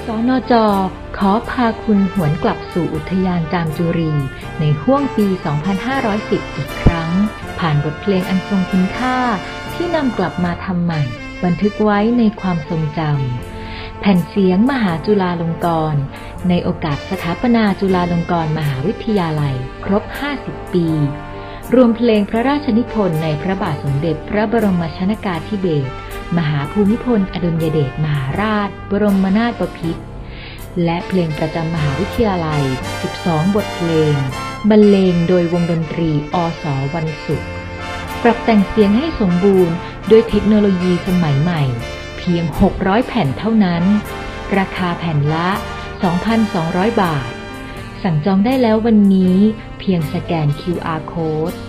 สนจ.ขอพาคุณหวนกลับสู่อุทยานจามจุรีในห้วงปี 2510 อีกครั้งผ่านบทเพลงอันทรงคุณค่าที่นำกลับมาทำใหม่บันทึกไว้ในความทรงจำแผ่นเสียงมหาจุฬาลงกรณ์ในโอกาสสถาปนาจุฬาลงกรณ์มหาวิทยาลัยครบ 50 ปีรวมเพลงพระราชนิพนธ์ในพระบาทสมเด็จพระบรมชนกาธิเบศรมหาภูมิพลอดุลยเดชมหาราชบรมนาถบพิตรและเพลงประจำมหาวิทยาลัย 12 บทเพลงบรรเลงโดยวงดนตรีอส.วันศุกร์ปรับแต่งเสียงให้สมบูรณ์ด้วยเทคโนโลยีสมัยใหม่เพียง 600 แผ่นเท่านั้นราคาแผ่นละ 2,200 บาทสั่งจองได้แล้ววันนี้เพียงสแกน QR Code